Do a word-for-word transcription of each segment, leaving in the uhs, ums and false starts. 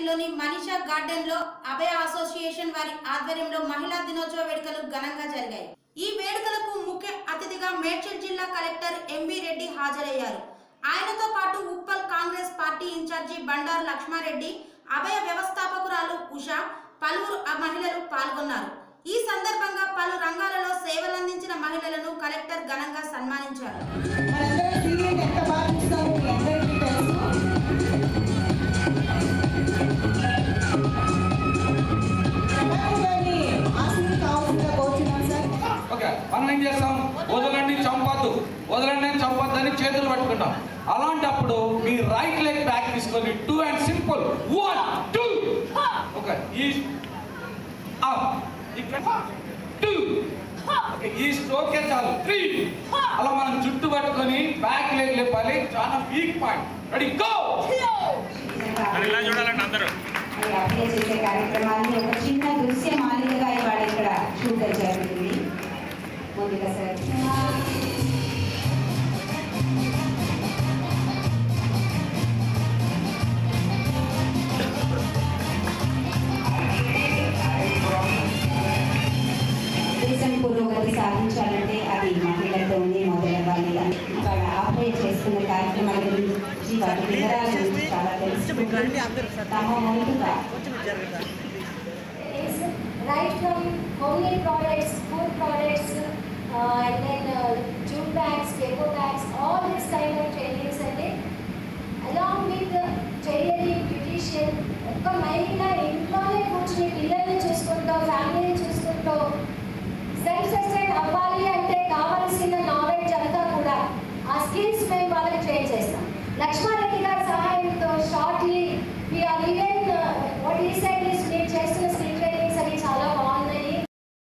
సొసైటీలోని Manisha garden లో అభయ association వారి ఆధ్వర్యంలో మహిళా దినోత్సవ వేడుకలు ఘనంగా జరిగాయి। ఈ వేడుకలకు ముఖ్య అతిథిగా మేడ్చల్ జిల్లా కలెక్టర్ ఎంవి రెడ్డి హాజరయ్యారు। ఆయనతో పాటు ఉప్పల్ కాంగ్రెస్ పార్టీ ఇన్ఛార్జి బండారు లక్ష్మారెడ్డి, అభయ వ్యవస్థాపకురాలు ఉషా, పలువురు మహిళలు పాల్గొన్నారు। ఈ సందర్భంగా పలు రంగాలలో సేవలందించిన మహిళలను కలెక్టర్ ఘనంగా సన్మానించారు। మనం ఏం చేస్తాం, వదలండి చంపద్దు వదలండి చంపద్దు అని చేతులు పట్టుకుంటాం। అలాంటప్పుడు మీ రైట్ లెగ్ బ్యాక్ తీసుకొని two and simple one two okay ఈ టూ ఓకే ఈ స్ట్రోకే చాలు త్రీ అలా మనం చుట్టూ పట్టుకొని బ్యాక్ లెగ్ లేపాలి। చాలా వీక్ పాయింట్ రెడీ గో ఇలా చూడాలండి అందరూ అప్లై చేసే కార్యక్రమాన్ని ఒక చిన్న దృశ్య మాలికగా ఇవాళ ఇక్కడ షూట్ జరుగుతుంది। ముందుగా సార్ దేశం పురోగతి సాధించాలంటే అది మహిళలతోనే మొదలవ్వాలి అని ఇవాళ అప్లై చేసుకున్న కార్యక్రమాల గురించి వాటి వివరాల గురించి చాలా తెలుసుకుంటూ తమ ముందుగా right from homemade products, food products, uh, and then uh, jute bags, paper bags, all this kind of trainings and then along with the tailoring, beautician, ఒక మహిళ ఇంట్లోనే కూర్చుని పిల్లల్ని చూసుకుంటూ ఫ్యామిలీని చూసుకుంటూ సెల్ఫ్ సస్టైన్ అవ్వాలి అంటే కావాల్సిన నాలెడ్జ్ అంతా కూడా ఆ స్కిల్స్ మేము వాళ్ళకి ట్రైన్ చేస్తాం। లక్ష్మారెడ్డి గారి సహాయంతో shortly we are even what he said is మీరు చేస్తున్న స్కిల్ ట్రైనింగ్స్ అవి చాలా బాగున్నాయి।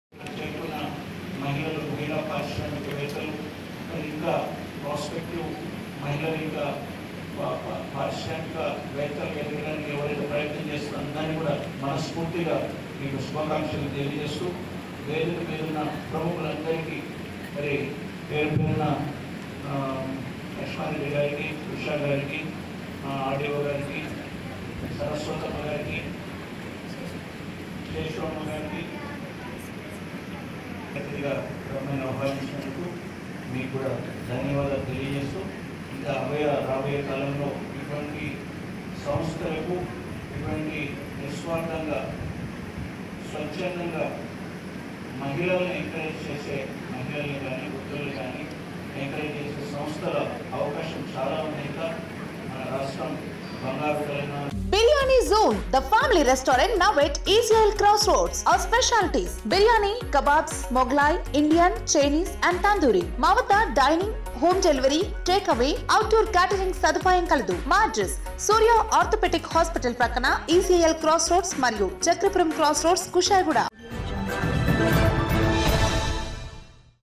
మహిళలు మహిళా పారిశ్రామికవేత్తలు ఇంకా ప్రాస్పెక్టివ్ మహిళలు ఇంకా పారిశ్రామికవేత్తలు ఎదగడానికి ఎవరైతే ప్రయత్నం చేస్తున్నారో దాన్ని కూడా మనస్ఫూర్తిగా మీకు శుభాకాంక్షలు తెలియజేస్తూ వేదిక మీదున్న ప్రముఖులందరికీ మరి పేరు పేరున లక్ష్మారెడ్డి గారికి, ఉషా గారికి, ఆర్డీఓ గారికి, సరస్వతమ్మ గారికి, శేషమ్మ గారికి అతిథిగా మిమ్మల్ని ఆహ్వానించినందుకు మీకు కూడా ధన్యవాదాలు తెలియజేస్తూ ఇంకా అభయ రాబోయే కాలంలో ఇటువంటి సంస్థలకు ఇటువంటి నిస్వార్థంగా స్వచ్ఛందంగా మహిళలను ఎంకరేజ్ చేసే మహిళల్ని కానీ వృద్ధులు కానీ ఎంకరేజ్ చేసే సంస్థల అవకాశం చాలా ఉన్నాయి। మన రాష్ట్రం Biryani Zone, the family restaurant now at E C L Crossroads. Our specialties: biryani, kebabs, Mughlai, Indian, Chinese and Tandoori. Mavata dining, home delivery, takeaway, outdoor catering sadupayam kaladu. Ma address: Surya Orthopedic Hospital Prakana, E C L Crossroads, Mariu Chakrapuram Crossroads, Kushaiguda.